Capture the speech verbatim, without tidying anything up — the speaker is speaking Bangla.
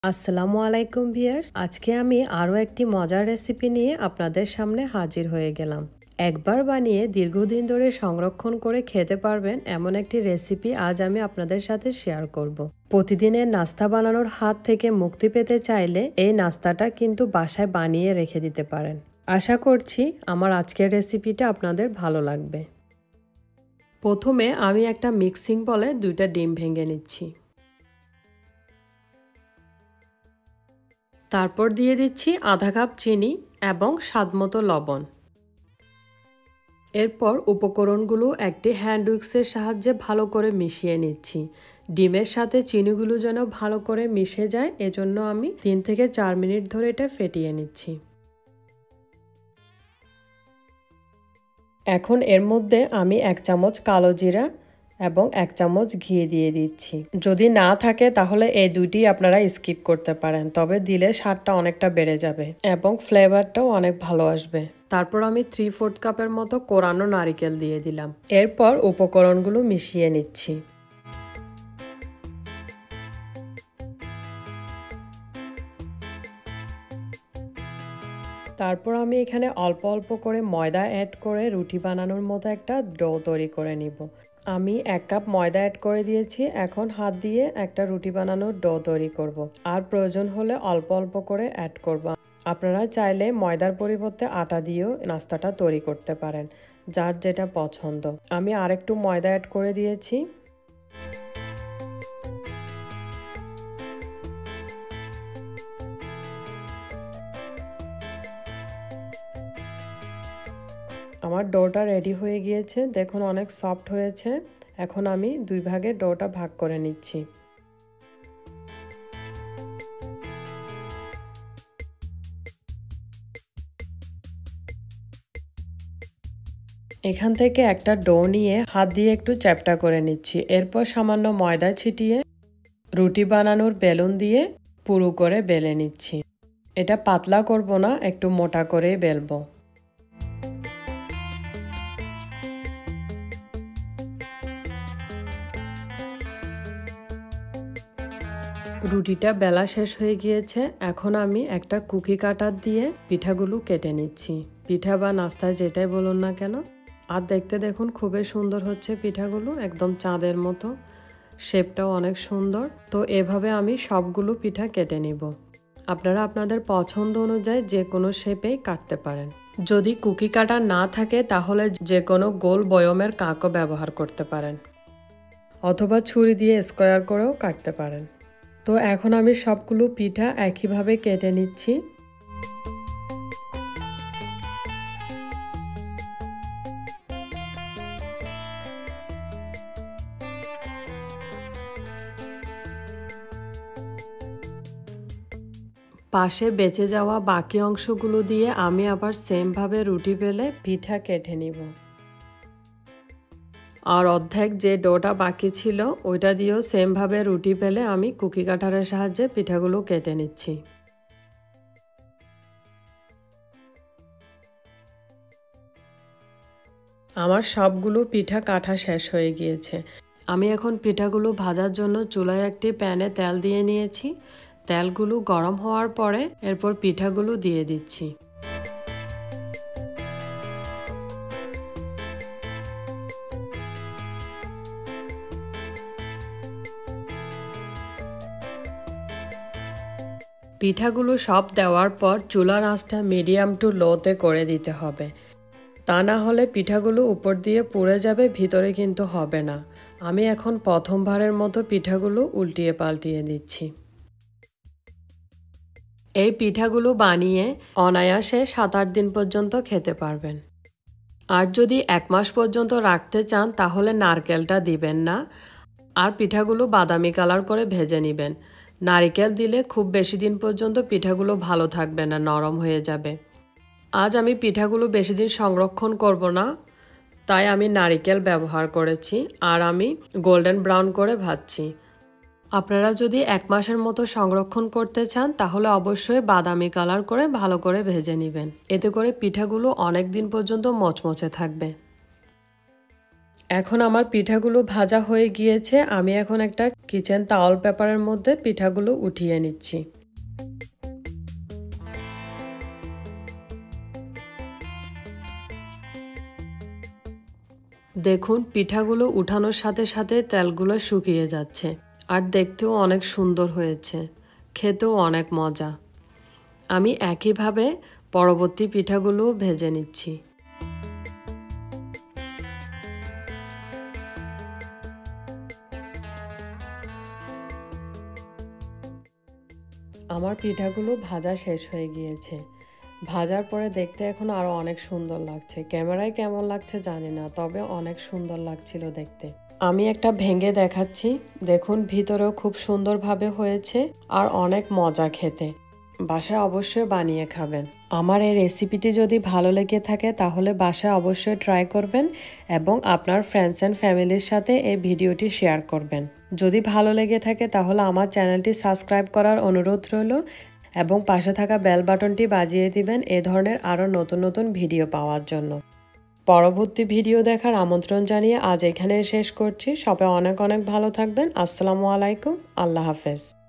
আসসালামু আলাইকুম ভিউয়ার্স, আজকে আমি আরও একটি মজার রেসিপি নিয়ে আপনাদের সামনে হাজির হয়ে গেলাম। একবার বানিয়ে দীর্ঘদিন ধরে সংরক্ষণ করে খেতে পারবেন এমন একটি রেসিপি আজ আমি আপনাদের সাথে শেয়ার করব। প্রতিদিনের নাস্তা বানানোর হাত থেকে মুক্তি পেতে চাইলে এই নাস্তাটা কিন্তু বাসায় বানিয়ে রেখে দিতে পারেন। আশা করছি আমার আজকের রেসিপিটা আপনাদের ভালো লাগবে। প্রথমে আমি একটা মিক্সিং বলে দুইটা ডিম ভেঙে নিচ্ছি। তারপর দিয়ে দিচ্ছি আধা কাপ চিনি এবং স্বাদমতো লবণ। এরপর উপকরণগুলো একটি হ্যান্ড উইক্সের সাহায্যে ভালো করে মিশিয়ে নিচ্ছি। ডিমের সাথে চিনিগুলো যেন ভালো করে মিশে যায়, এজন্য আমি তিন থেকে চার মিনিট ধরে এটা ফেটিয়ে নিচ্ছি। এখন এর মধ্যে আমি এক চামচ কালো জিরা এবং এক চামচ ঘি দিয়ে দিচ্ছি। যদি না থাকে তাহলে এই দুইটি আপনারা স্কিপ করতে পারেন, তবে দিলে স্বাদটা অনেকটা বেড়ে যাবে এবং ফ্লেভারটাও অনেক ভালো আসবে। তারপর আমি থ্রি ফোর্থ কাপের মতো কোরানো নারিকেল দিয়ে দিলাম। এরপর উপকরণগুলো মিশিয়ে নিচ্ছি। তারপর আমি এখানে অল্প অল্প করে ময়দা অ্যাড করে রুটি বানানোর মতো একটা ডো তৈরি করে নিব। আমি এক কাপ ময়দা অ্যাড করে দিয়েছি। এখন হাত দিয়ে একটা রুটি বানানোর ডো তৈরি করব। আর প্রয়োজন হলে অল্প অল্প করে অ্যাড করব। আপনারা চাইলে ময়দার পরিবর্তে আটা দিয়েও নাস্তাটা তৈরি করতে পারেন, যার যেটা পছন্দ। আমি আরেকটু ময়দা অ্যাড করে দিয়েছি। আমার ডোটা রেডি হয়ে গিয়েছে, দেখুন অনেক সফট হয়েছে। এখন আমি দুই ভাগে ডোটা ভাগ করে নিচ্ছি। এখান থেকে একটা ডো নিয়ে হাত দিয়ে একটু চ্যাপ্টা করে নিচ্ছি। এরপর সামান্য ময়দা ছিটিয়ে রুটি বানানোর বেলুন দিয়ে পুরু করে বেলে নিচ্ছি। এটা পাতলা করব না, একটু মোটা করেই বেলবো। রুটিটা বেলা শেষ হয়ে গিয়েছে। এখন আমি একটা কুকি কাটার দিয়ে পিঠাগুলো কেটে নিচ্ছি। পিঠা বা নাস্তায় যেটাই বলুন না কেন। আর দেখতে দেখুন খুবই সুন্দর হচ্ছে পিঠাগুলো, একদম চাঁদের মতো। শেপটাও অনেক সুন্দর। তো এভাবে আমি সবগুলো পিঠা কেটে নিব। আপনারা আপনাদের পছন্দ অনুযায়ী যে কোনো শেপেই কাটতে পারেন। যদি কুকি কাটার না থাকে তাহলে যে কোনো গোল বয়মের কাকও ব্যবহার করতে পারেন, অথবা ছুরি দিয়ে স্কোয়ার করেও কাটতে পারেন। তো এখন আমি সবগুলো পিঠা একইভাবে কেটে নিচ্ছি। পাশে বেঁচে যাওয়া বাকি অংশগুলো দিয়ে আমি আবার সেমভাবে রুটি বেলে পিঠা কেটে নিব। আর অর্ধেক যে ডোটা বাকি ছিল ওইটা দিয়েও সেমভাবে রুটি বেলে আমি কুকি কাটারের সাহায্যে পিঠাগুলো কেটে নিচ্ছি। আমার সবগুলো পিঠা কাটা শেষ হয়ে গিয়েছে। আমি এখন পিঠাগুলো ভাজার জন্য চুলায় একটি প্যানে তেল দিয়ে নিয়েছি। তেলগুলো গরম হওয়ার পরে এরপর পিঠাগুলো দিয়ে দিচ্ছি। পিঠাগুলো সব দেওয়ার পর চুলার আঁচটা মিডিয়াম টু লোতে করে দিতে হবে, তা না হলে পিঠাগুলো উপর দিয়ে পুড়ে যাবে, ভিতরে কিন্তু হবে না। আমি এখন প্রথমবারের মতো পিঠাগুলো উল্টিয়ে পাল্টিয়ে দিচ্ছি। এই পিঠাগুলো বানিয়ে অনায়াসে সাত আট দিন পর্যন্ত খেতে পারবেন। আর যদি এক মাস পর্যন্ত রাখতে চান তাহলে নারকেলটা দিবেন না, আর পিঠাগুলো বাদামি কালার করে ভেজে নেবেন। নারকেল দিলে খুব বেশি দিন পর্যন্ত পিঠাগুলো ভালো থাকবে না, নরম হয়ে যাবে। আজ আমি পিঠাগুলো বেশি দিন সংরক্ষণ করব না, তাই আমি নারকেল ব্যবহার করেছি। আর আমি গোল্ডেন ব্রাউন করে ভাজছি। আপনারা যদি এক মাসের মতো সংরক্ষণ করতে চান তাহলে অবশ্যই বাদামি কালার করে ভালো করে ভেজে নেবেন, এতে করে পিঠাগুলো অনেক দিন পর্যন্ত মচমচে থাকবে। এখন আমার পিঠাগুলো ভাজা হয়ে গিয়েছে। আমি এখন একটা কিচেন তাওয়াল পেপারের মধ্যে পিঠাগুলো উঠিয়ে নিচ্ছি। দেখুন পিঠাগুলো উঠানোর সাথে সাথে তেলগুলো শুকিয়ে যাচ্ছে আর দেখতেও অনেক সুন্দর হয়েছে, খেতেও অনেক মজা। আমি একইভাবে পরবর্তী পিঠাগুলো ভেজে নিচ্ছি। আমার পিঠাগুলো ভাজা শেষ হয়ে গিয়েছে। ভাজার পরে দেখতে এখন আরও অনেক সুন্দর লাগছে। ক্যামেরায় কেমন লাগছে জানি না, তবে অনেক সুন্দর লাগছিল দেখতে। আমি একটা ভেঙে দেখাচ্ছি। দেখুন ভিতরেও খুব সুন্দরভাবে হয়েছে আর অনেক মজা খেতে। বাসায় অবশ্যই বানিয়ে খাবেন। আমার এই রেসিপিটি যদি ভালো লেগে থাকে তাহলে বাসায় অবশ্যই ট্রাই করবেন এবং আপনার ফ্রেন্ডস অ্যান্ড ফ্যামিলির সাথে এই ভিডিওটি শেয়ার করবেন। যদি ভালো লেগে থাকে তাহলে আমার চ্যানেলটি সাবস্ক্রাইব করার অনুরোধ রইল এবং পাশে থাকা বেল বাটনটি বাজিয়ে দিবেন এ ধরনের আরও নতুন নতুন ভিডিও পাওয়ার জন্য। পরবর্তী ভিডিও দেখার আমন্ত্রণ জানিয়ে আজ এখানে শেষ করছি। সবাই অনেক অনেক ভালো থাকবেন। আসসালামু আলাইকুম। আল্লাহ হাফেজ।